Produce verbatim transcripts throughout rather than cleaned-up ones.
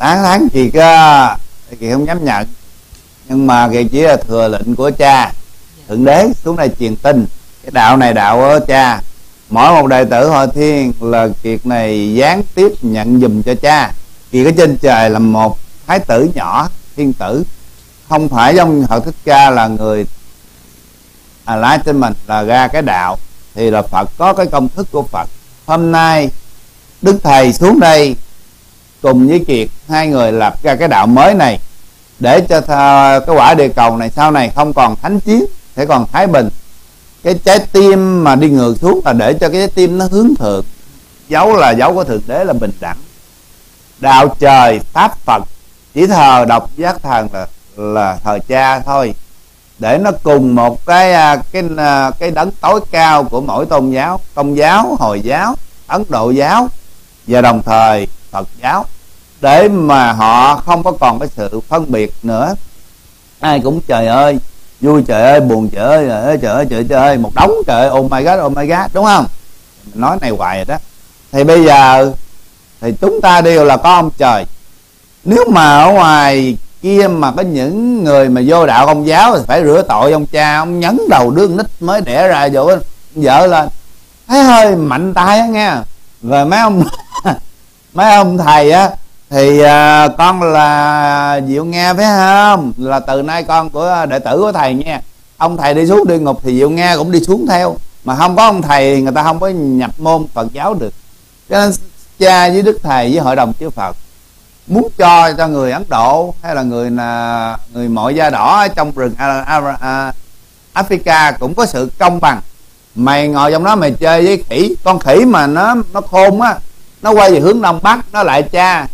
tán thán Kiệt á, Kiệt không dám nhận, nhưng mà Kiệt chỉ là thừa lệnh của cha Thượng Đế xuống đây truyền tin. Cái đạo này đạo của cha, mỗi một đệ tử Hội Thiên là Kiệt này gián tiếp nhận giùm cho cha. Kiệt ở trên trời là một thái tử nhỏ, thiên tử, không phải giống Phật Thích Ca là người à, lái trên mình là ra cái đạo, thì là Phật có cái công thức của Phật. Hôm nay Đức Thầy xuống đây cùng với Kiệt, hai người lập ra cái đạo mới này, để cho cái quả địa cầu này sau này không còn thánh chiến, sẽ còn thái bình. Cái trái tim mà đi ngược xuống là để cho cái trái tim nó hướng thượng, dấu là dấu của Thượng Đế là bình đẳng. Đạo trời pháp Phật chỉ thờ độc giác thần là là thờ cha thôi, để nó cùng một cái cái cái đấng tối cao của mỗi tôn giáo, Công giáo, Hồi giáo, Ấn Độ giáo và đồng thời Phật giáo, để mà họ không có còn cái sự phân biệt nữa. Ai cũng trời ơi vui, trời ơi buồn, trời ơi trời ơi trời ơi trời, trời ơi một đống trời ơi, oh my god oh my god, đúng không? Mình nói này hoài rồi đó. Thì bây giờ thì chúng ta đều là con ông trời. Nếu mà ở ngoài kia mà có những người mà vô đạo Công giáo thì phải rửa tội ông cha, ông nhấn đầu đứa nít mới đẻ ra dụ vợ lên, thấy hơi mạnh tay á nghe. Rồi mấy ông mấy ông thầy á thì à, con là Diệu Nga phải không, là từ nay con của đệ tử của thầy nha. Ông thầy đi xuống địa ngục thì Diệu Nga cũng đi xuống theo, mà không có ông thầy người ta không có nhập môn Phật giáo được. Cho nên cha với Đức Thầy với hội đồng chư Phật muốn cho cho người Ấn Độ hay là người là người mọi da đỏ ở trong rừng à, à, à, Africa cũng có sự công bằng. Mày ngồi trong đó mày chơi với khỉ, con khỉ mà nó nó khôn á, nó quay về hướng đông bắc, nó lại cha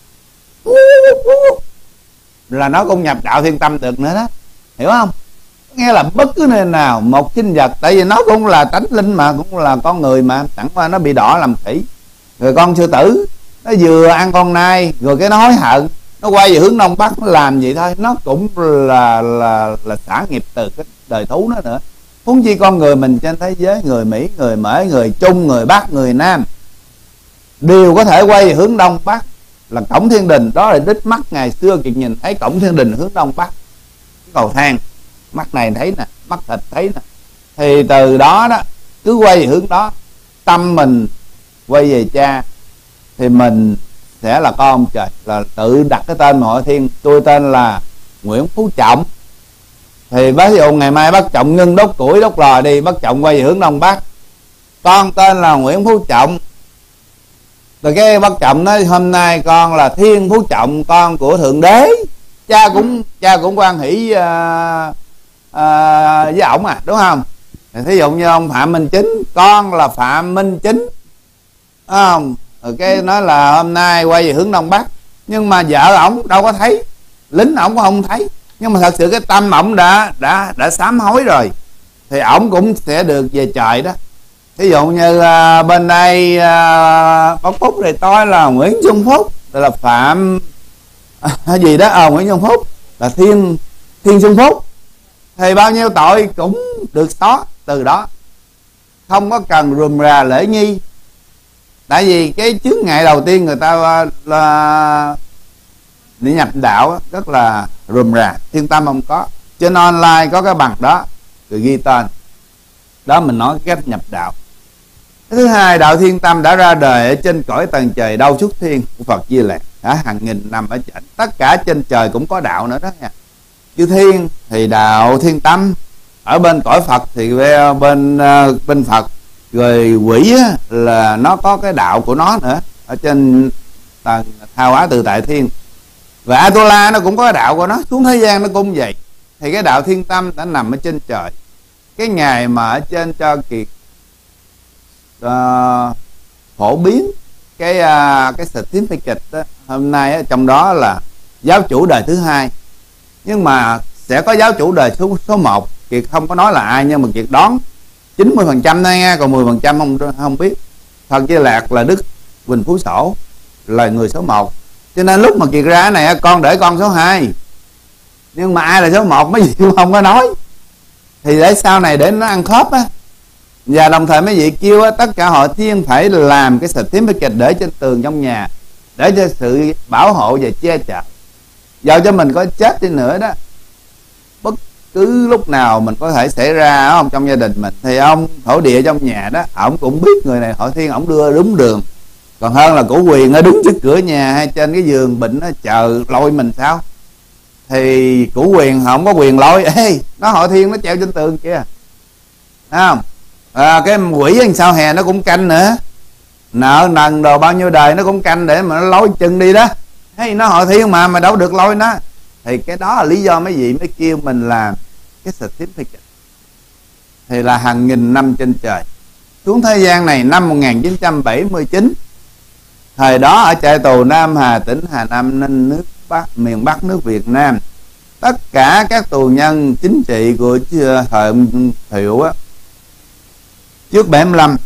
là nó cũng nhập đạo Thiên Tâm được nữa đó, hiểu không? Nghe là bất cứ nơi nào một sinh vật, tại vì nó cũng là tánh linh mà, cũng là con người mà, chẳng qua nó bị đỏ làm khỉ. Rồi con sư tử nó vừa ăn con nai rồi cái nó hối hận, nó quay về hướng đông bắc, nó làm vậy thôi, nó cũng là là là xả nghiệp từ cái đời thú nó nữa. Huống chi con người mình trên thế giới, người Mỹ, người Mễ, người Trung, người Bắc, người Nam đều có thể quay về hướng đông bắc, là cổng thiên đình. Đó là đích mắt ngày xưa Kiệt nhìn thấy cổng thiên đình hướng đông bắc, cái cầu thang, mắt này thấy nè, mắt thịt thấy nè. Thì từ đó đó cứ quay về hướng đó, tâm mình quay về cha, thì mình sẽ là con ông trời, là tự đặt cái tên Hội Thiên. Tôi tên là Nguyễn Phú Trọng, thì bác dụ ngày mai bác Trọng ngưng đốt củi đốt lò đi, bác Trọng quay về hướng đông bắc, con tên là Nguyễn Phú Trọng. Rồi cái bác Trọng nói hôm nay con là Thiên Phú Trọng, con của Thượng Đế. Cha cũng cha cũng quan hỷ uh, uh, với ổng à, đúng không? Thí dụ như ông Phạm Minh Chính, con là Phạm Minh Chính, đúng không? Rồi cái nói là hôm nay quay về hướng đông bắc, nhưng mà vợ ổng đâu có thấy, lính ổng cũng không thấy, nhưng mà thật sự cái tâm ổng đã đã đã sám hối rồi, thì ổng cũng sẽ được về trời đó. Ví dụ như uh, bên đây uh, bác Phúc thì tôi là Nguyễn Xuân Phúc, là Phạm à, gì đó à, Nguyễn Xuân Phúc là Thiên Thiên Xuân Phúc, thì bao nhiêu tội cũng được xóa từ đó, không có cần rườm rà lễ nghi. Tại vì cái chướng ngại đầu tiên người ta là đi nhập đạo rất là rườm rà, Thiên Tâm không có. Trên online có cái bằng đó rồi ghi tên đó, mình nói cách nhập đạo. Thứ hai, đạo Thiên Tâm đã ra đời ở trên cõi tầng trời Đâu Xuất Thiên của Phật Di Lặc, đã hàng nghìn năm ở trên. Tất cả trên trời cũng có đạo nữa đó nha. Chư Thiên thì đạo Thiên Tâm, ở bên cõi Phật thì bên bên Phật, rồi quỷ á, là nó có cái đạo của nó nữa ở trên tầng Tha Hóa Tự Tại Thiên, và Atula nó cũng có cái đạo của nó, xuống thế gian nó cũng vậy. Thì cái đạo Thiên Tâm đã nằm ở trên trời. Cái ngày mà ở trên cho Kiệt uh, phổ biến cái uh, cái certificate đó, hôm nay á, trong đó là giáo chủ đời thứ hai, nhưng mà sẽ có giáo chủ đời số số một. Kiệt không có nói là ai, nhưng mà Kiệt đoán chín mươi phần trăm thôi nha, còn mười phần trăm không không biết. Phật Di Lặc là Đức Huỳnh Phú Sổ là người số một, cho nên lúc mà Kiệt ra cái này con để con số hai, nhưng mà ai là số một mấy vị không có nói, thì để sau này để nó ăn khớp á. Và đồng thời mấy vị kêu á, tất cả họ thiên phải làm cái certificate để trên tường trong nhà, để cho sự bảo hộ và che chở. Dầu cho mình có chết đi nữa đó, bất cứ lúc nào mình có thể xảy ra không trong gia đình mình, thì ông thổ địa trong nhà đó, ổng cũng biết người này hội thiên, ổng đưa đúng đường, còn hơn là cổ quyền ở đứng trước cửa nhà hay trên cái giường bệnh nó chờ lôi mình sao. Thì cổ quyền không có quyền lôi, ê nó hội thiên nó treo trên tường kia, thấy không? À, cái quỷ ăn sao hè nó cũng canh nữa, nợ nần đồ bao nhiêu đời nó cũng canh để mà nó lôi chân đi đó. Hey, nó hội thiên mà mà đâu được lôi nó. Thì cái đó là lý do mấy vị mới kêu mình làm cái certificate. Thì là hàng nghìn năm trên trời xuống thế gian này. Năm một nghìn chín trăm bảy mươi chín, thời đó ở trại tù Nam Hà, tỉnh Hà Nam, Ninh, nước Bắc, miền Bắc nước Việt Nam, tất cả các tù nhân chính trị của thời ông Thiệu á, trước bảy mươi lăm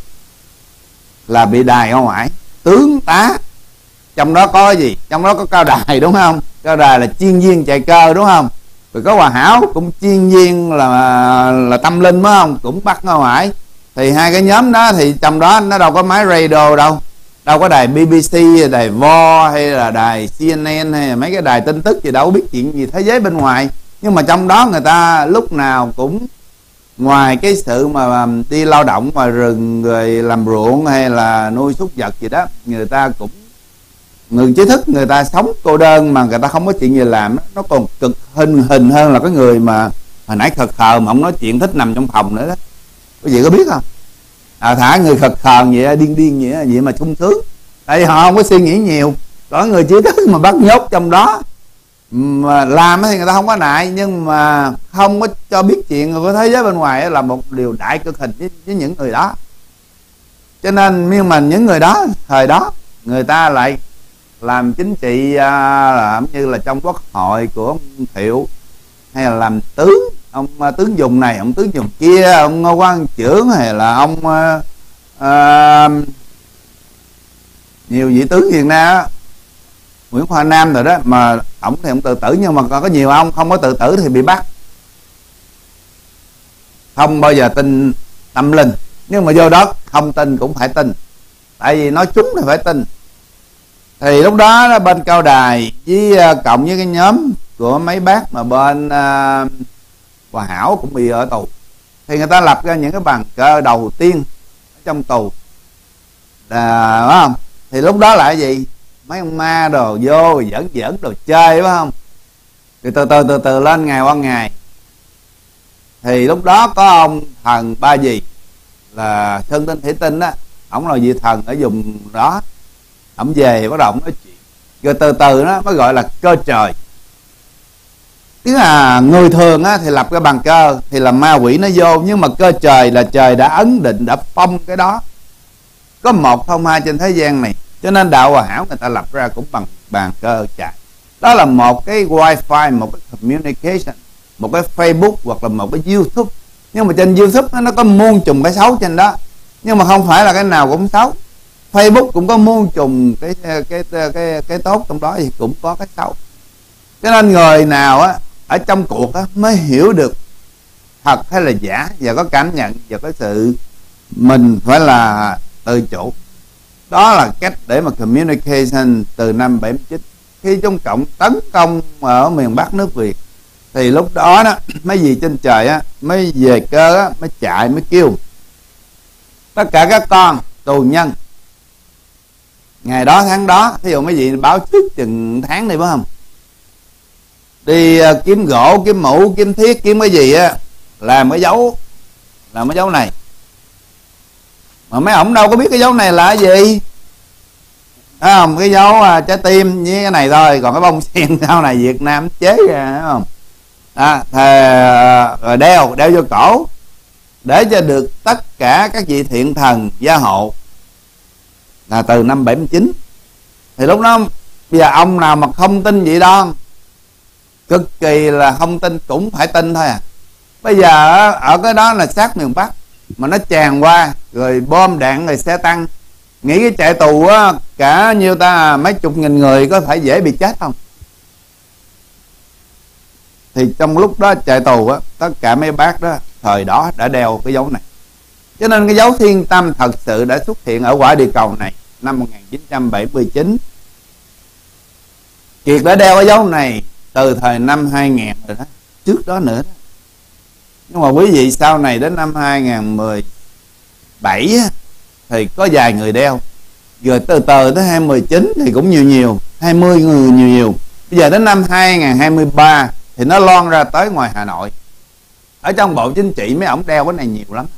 là bị đày ở ngoài, tướng tá. Trong đó có gì? Trong đó có Cao Đài đúng không? Cao Đài là chuyên viên chạy cơ đúng không? Rồi có Hòa Hảo cũng chuyên viên là là tâm linh phải không? Cũng bắt ở ngoài. Thì hai cái nhóm đó thì trong đó nó đâu có máy radio đâu, đâu có đài bê bê xê, đài vê o hay là đài xê en en hay là mấy cái đài tin tức gì, đâu biết chuyện gì thế giới bên ngoài. Nhưng mà trong đó người ta lúc nào cũng, ngoài cái sự mà đi lao động ngoài rừng rồi làm ruộng hay là nuôi súc vật gì đó, người ta cũng, người trí thức người ta sống cô đơn mà người ta không có chuyện gì làm, nó còn cực hình hình hơn là cái người mà hồi nãy khờ khờ mà ông nói chuyện thích nằm trong phòng nữa đó. Quý vị có biết không? À, thả người khờ khờ vậy, điên điên vậy, vậy mà sung sướng, tại vì họ không có suy nghĩ nhiều. Có người trí thức mà bắt nhốt trong đó mà làm thì người ta không có nại, nhưng mà không có cho biết chuyện của thế giới bên ngoài là một điều đại cực hình với, với những người đó. Cho nên nhưng mà những người đó thời đó người ta lại làm chính trị, làm như là trong quốc hội của ông Thiệu, hay là làm tướng, ông tướng dùng này, ông tướng dùng kia, ông Ngô Quang Trưởng, hay là ông uh, uh, nhiều vị tướng Việt Nam, Nguyễn Khoa Nam rồi đó, mà ổng thì ông tự tử, nhưng mà còn có nhiều ông không có tự tử thì bị bắt, không bao giờ tin tâm linh. Nhưng mà vô đó không tin cũng phải tin, tại vì nói chúng thì phải tin. Thì lúc đó, đó bên Cao Đài với uh, cộng với cái nhóm của mấy bác mà bên uh, Hòa Hảo cũng bị ở tù, thì người ta lập ra những cái bàn cờ đầu tiên ở trong tù, à, phải không? Thì lúc đó là cái gì? Mấy ông ma đồ vô dẫn dẫn đồ chơi, phải không? Thì từ từ từ từ lên ngày qua ngày, thì lúc đó có ông thần Ba Vì là Sơn Tinh Thủy Tinh đó, ổng là vị thần ở vùng đó, ổng về bắt đầu ổng nói chuyện, rồi từ từ nó mới gọi là cơ trời. Tức là người thường á, thì lập cái bàn cơ thì là ma quỷ nó vô, nhưng mà cơ trời là trời đã ấn định, đã phong cái đó, có một không hai trên thế gian này. Cho nên đạo Hòa Hảo người ta lập ra cũng bằng bàn cơ chạy. Đó là một cái wifi, một cái communication, một cái Facebook hoặc là một cái YouTube. Nhưng mà trên YouTube nó, nó có muôn trùng cái xấu trên đó, nhưng mà không phải là cái nào cũng xấu. Facebook cũng có muôn trùng cái cái cái cái, cái tốt trong đó, thì cũng có cái xấu. Cho nên người nào á ở trong cuộc á mới hiểu được thật hay là giả, và có cảm nhận và có sự mình phải là tự chủ. Đó là cách để mà communication từ năm bảy mươi chín, khi Trung Cộng tấn công ở miền Bắc nước Việt, thì lúc đó đó mấy gì trên trời á mới về cơ á, mới chạy mới kêu tất cả các con tù nhân ngày đó tháng đó, thí dụ mấy vị báo trước chừng tháng đi phải không, đi uh, kiếm gỗ, kiếm mũ, kiếm thiết, kiếm cái gì á, làm cái dấu, làm cái dấu này. Mà mấy ổng đâu có biết cái dấu này là cái gì, thấy không? Cái dấu uh, trái tim với cái này thôi, còn cái bông sen sau này Việt Nam chế ra, thấy không? À, thì, uh, rồi đeo đeo vô cổ để cho được tất cả các vị thiện thần gia hộ, là từ năm bảy mươi chín. Thì lúc đó bây giờ ông nào mà không tin vậy đó, cực kỳ là không tin cũng phải tin thôi à. Bây giờ ở cái đó là sát miền Bắc mà nó tràn qua, rồi bom đạn, rồi xe tăng, nghĩ cái trại tù á cả nhiêu ta, mấy chục nghìn người có phải dễ bị chết không? Thì trong lúc đó trại tù á, tất cả mấy bác đó thời đó đã đeo cái dấu này. Cho nên cái dấu thiên tâm thật sự đã xuất hiện ở quả địa cầu này năm một nghìn chín trăm bảy mươi chín. Kiệt đã đeo cái dấu này từ thời năm hai nghìn rồi đó, trước đó nữa đó. Nhưng mà quý vị sau này đến năm hai nghìn không trăm mười bảy thì có vài người đeo, rồi từ từ tới hai nghìn không trăm mười chín thì cũng nhiều nhiều, hai mươi người nhiều nhiều. Bây giờ đến năm hai nghìn không trăm hai mươi ba thì nó loan ra tới ngoài Hà Nội. Ở trong Bộ Chính trị mấy ổng đeo cái này nhiều lắm,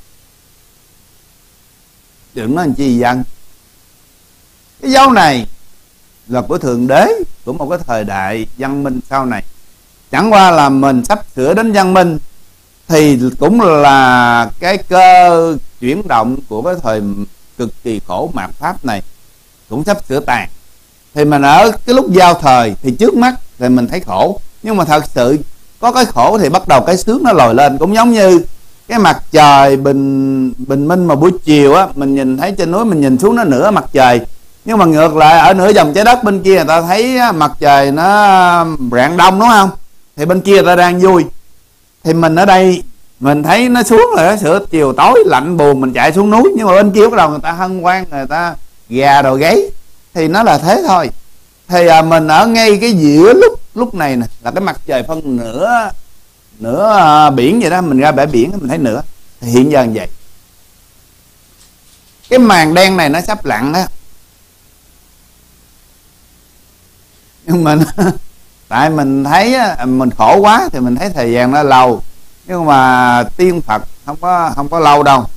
đừng nói làm chi dân. Cái dấu này là của Thượng Đế, của một cái thời đại văn minh sau này. Chẳng qua là mình sắp sửa đến văn minh, thì cũng là cái cơ chuyển động của cái thời cực kỳ khổ mạt Pháp này cũng sắp sửa tàn. Thì mình ở cái lúc giao thời thì trước mắt thì mình thấy khổ, nhưng mà thật sự có cái khổ thì bắt đầu cái sướng nó lòi lên. Cũng giống như cái mặt trời bình bình minh mà buổi chiều á, mình nhìn thấy trên núi, mình nhìn xuống nó nửa mặt trời. Nhưng mà ngược lại ở nửa vòng trái đất bên kia người ta thấy mặt trời nó rạng đông, đúng không? Thì bên kia người ta đang vui. Thì mình ở đây mình thấy nó xuống rồi, nó sửa chiều tối lạnh buồn, mình chạy xuống núi. Nhưng mà bên kia bắt đầu người ta hân hoan, người ta gà đồ gáy. Thì nó là thế thôi. Thì à, mình ở ngay cái giữa lúc lúc này nè, là cái mặt trời phân nửa nửa à, biển vậy đó. Mình ra bãi biển mình thấy nửa. Thì hiện giờ như vậy, cái màn đen này nó sắp lặn á. Nhưng mà tại mình thấy mình khổ quá thì mình thấy thời gian nó lâu, nhưng mà tiên Phật không có không có lâu đâu.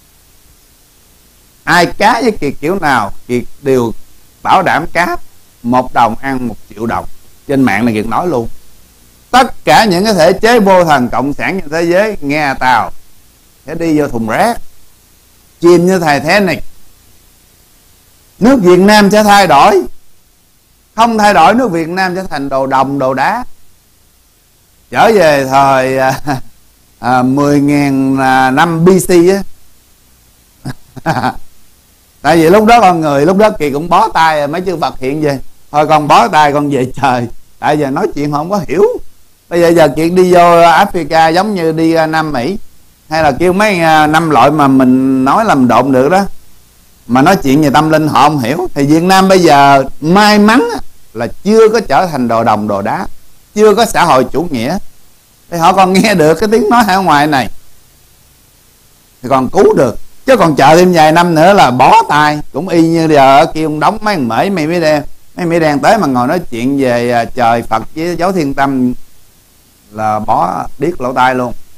Ai cá với Kiệt kiểu nào Kiệt đều bảo đảm cá một đồng ăn một triệu đồng. Trên mạng này Kiệt nói luôn, tất cả những cái thể chế vô thần cộng sản trên thế giới nghe tao sẽ đi vô thùng rác, chìm như thầy thế này. Nước Việt Nam sẽ thay đổi, không thay đổi nước Việt Nam sẽ thành đồ đồng đồ đá, trở về thời à, à, mười nghìn năm B C á. Tại vì lúc đó con người lúc đó Kiệt cũng bó tay mấy chư Phật hiện về, thôi con bó tay con về trời. Tại giờ nói chuyện không có hiểu. Bây giờ giờ Kiệt đi vô Africa giống như đi Nam Mỹ, hay là kêu mấy năm loại mà mình nói làm độn được đó, mà nói chuyện về tâm linh họ không hiểu. Thì Việt Nam bây giờ may mắn là chưa có trở thành đồ đồng đồ đá, chưa có xã hội chủ nghĩa, thì họ còn nghe được cái tiếng nói ở ngoài này thì còn cứu được. Chứ còn chờ thêm vài năm nữa là bó tay. Cũng y như giờ ở kia ông đóng mấy thằng mễ mày mới đen, mấy mỹ đen tới mà ngồi nói chuyện về trời Phật với dấu thiên tâm là bó điếc lỗ tai luôn.